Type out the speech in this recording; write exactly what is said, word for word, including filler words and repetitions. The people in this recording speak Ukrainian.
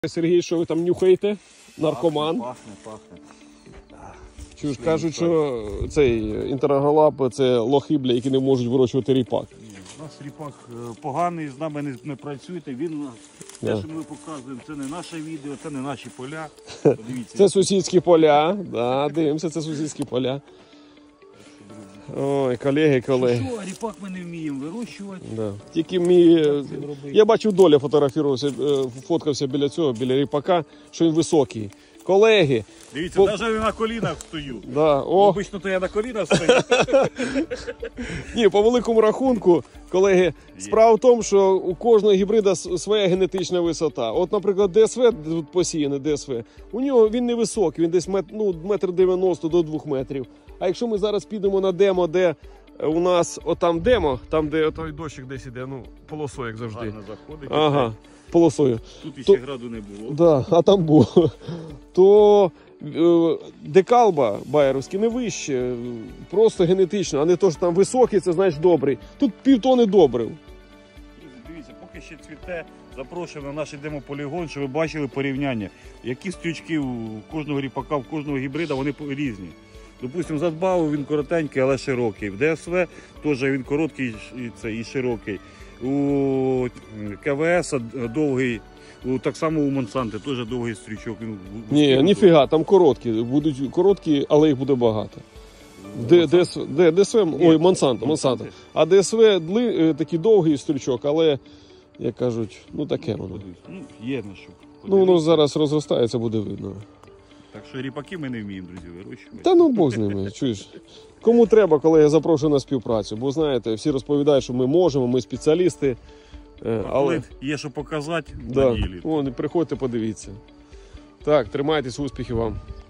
Сергій, що ви там нюхаєте? Наркоман. Пахне, пахне. Чуєш, кажуть, що цей інтергалап – це лохи, бля, які не можуть вирощувати ріпак. У нас ріпак поганий, з нами не, не працюйте. Він, те, що ми показуємо, це не наше відео, це не наші поля. Подивіться. Це сусідські поля. Да, дивимося, це сусідські поля. Ой, колеги, колеги. Що, ріпак ми не вміємо вирощувати. Да. Тільки мій... Я бачив, Доля фотографувався, фоткався біля цього, біля ріпака, що він високий. Колеги. Дивіться, по... навіть на колінах стою. Да. О. Обично то я на колінах стою. Ні, по великому рахунку, колеги, справа в тому, що у кожного гібрида своя генетична висота. От, наприклад, ДСВ, тут посіяне ДСВ, у нього він не високий, він десь мет, ну, метр дев'яносто до двох метрів. А якщо ми зараз підемо на демо, де у нас, отам демо, там де той дощик десь іде, ну, полосою, як завжди. Гарно заходить. Ага, полосою. Тут іще То... граду не було. Да, а там було. То е, декалба байерівський не вище, просто генетично, а не то, що там високий, це значить добрий. Тут півтони добрив. Дивіться, поки ще цвіте, запрошуємо на наш демополігон, щоб ви бачили порівняння. Які стрючки у кожного ріпака, у кожного гібрида, вони різні. Допустимо, Задбау він коротенький, але широкий. В ДСВ теж він короткий і, це, і широкий. У КВС довгий, у, так само у Монсанти теж довгий стрічок. Він, Ні, ніфіга, там короткі. Будуть короткі, але їх буде багато. Д, ДСВ, Д, ДСВ, ой, Монсанто, Монсанто. А ДСВ дли, такий довгий стрічок, але, як кажуть, ну таке воно. Ну, є на що. Ну, воно зараз розростається, буде видно. Так що ріпаки ми не вміємо, друзі, вирощувати. Та ну Бог з ними, чуєш. Кому треба, коли я запрошую на співпрацю. Бо знаєте, всі розповідають, що ми можемо, ми спеціалісти. А Але коли є що показати, да. на ділі. Вон, приходьте, подивіться. Так, тримайтесь, успіхів вам.